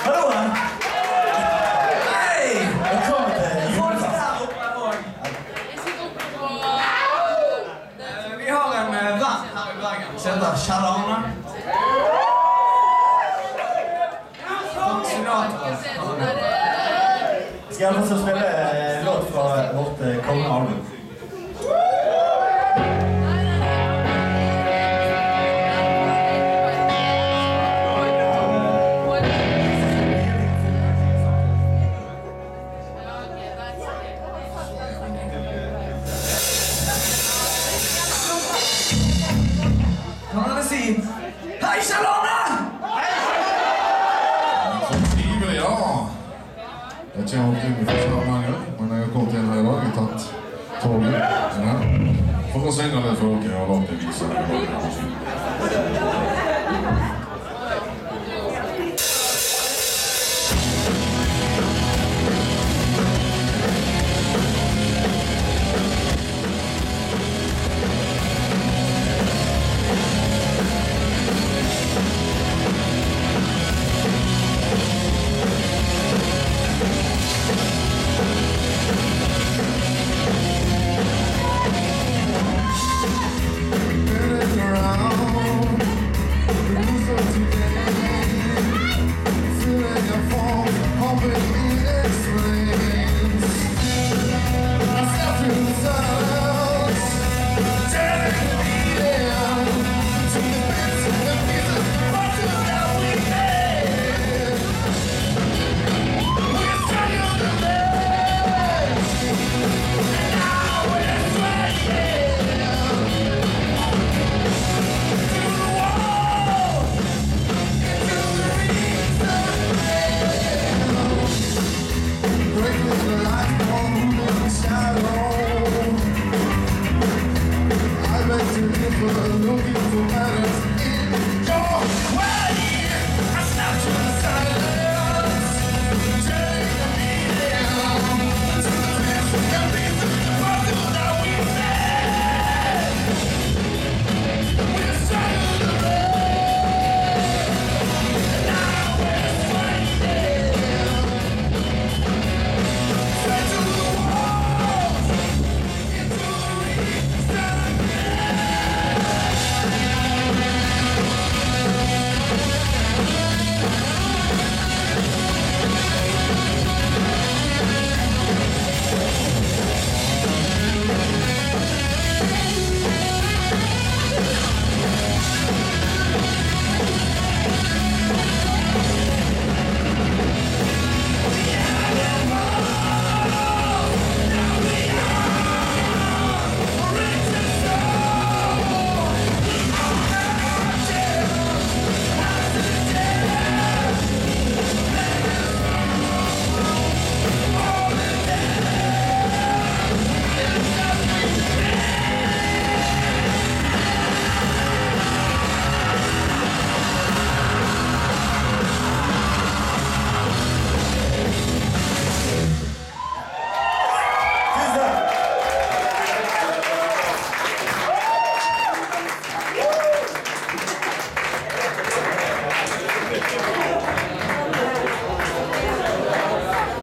Hallå! Hej! Välkommen till julfest. Vi har en vän här i Bergen som heter Kjell-Arne. Ska jag få spela en låt från vårt kommande album? Kan man si hei, Kjell-Arne! Ja. Jag känner inte mig för sammanhanget, men när jag kom till här idag, jag tagit tåget. Ja. Får sänga det för att åka, jag har låtit visa det.